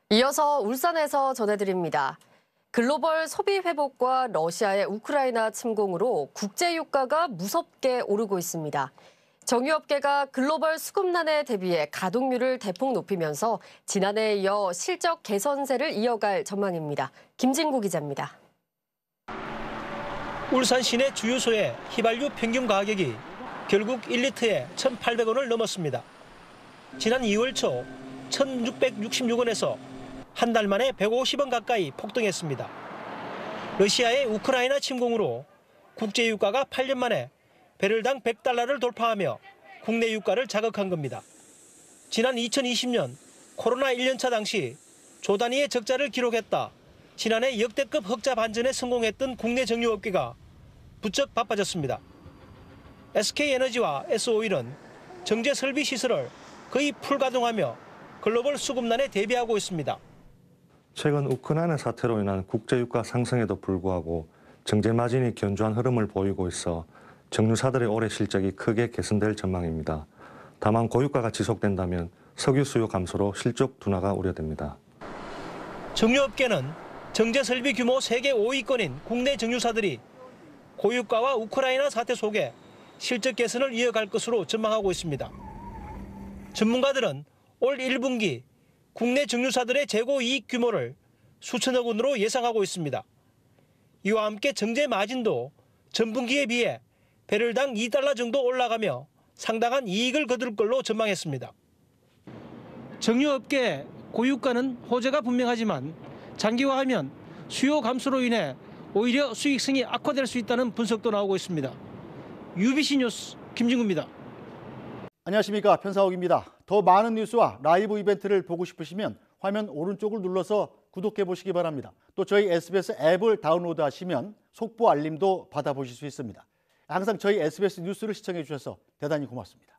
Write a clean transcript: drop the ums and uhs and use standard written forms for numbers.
이어서 울산에서 전해드립니다. 글로벌 소비 회복과 러시아의 우크라이나 침공으로 국제 유가가 무섭게 오르고 있습니다. 정유업계가 글로벌 수급난에 대비해 가동률을 대폭 높이면서 지난해에 이어 실적 개선세를 이어갈 전망입니다. 김진구 기자입니다. 울산 시내 주유소의 휘발유 평균 가격이 결국 1리터에 1,800원을 넘었습니다. 지난 2월 초 1,666원에서 한 달 만에 150원 가까이 폭등했습니다. 러시아의 우크라이나 침공으로 국제 유가가 8년 만에 배럴당 100달러를 돌파하며 국내 유가를 자극한 겁니다. 지난 2020년 코로나 1년차 당시 조 단위의 적자를 기록했다 지난해 역대급 흑자 반전에 성공했던 국내 정유업계가 부쩍 바빠졌습니다. SK에너지와 S오일은 정제 설비 시설을 거의 풀가동하며 글로벌 수급난에 대비하고 있습니다. 최근 우크라이나 사태로 인한 국제유가 상승에도 불구하고 정제 마진이 견조한 흐름을 보이고 있어 정유사들의 올해 실적이 크게 개선될 전망입니다. 다만 고유가가 지속된다면 석유 수요 감소로 실적 둔화가 우려됩니다. 정유업계는 정제 설비 규모 세계 5위권인 국내 정유사들이 고유가와 우크라이나 사태 속에 실적 개선을 이어갈 것으로 전망하고 있습니다. 전문가들은 올 1분기 국내 정유사들의 재고 이익 규모를 수천억 원으로 예상하고 있습니다. 이와 함께 정제 마진도 전분기에 비해 배럴당 2달러 정도 올라가며 상당한 이익을 거둘 걸로 전망했습니다. 정유업계 고유가는 호재가 분명하지만 장기화하면 수요 감소로 인해 오히려 수익성이 악화될 수 있다는 분석도 나오고 있습니다. UBC 뉴스 김진구입니다. 안녕하십니까, 편사옥입니다. 더 많은 뉴스와 라이브 이벤트를 보고 싶으시면 화면 오른쪽을 눌러서 구독해 보시기 바랍니다. 또 저희 SBS 앱을 다운로드 하시면 속보 알림도 받아보실 수 있습니다. 항상 저희 SBS 뉴스를 시청해 주셔서 대단히 고맙습니다.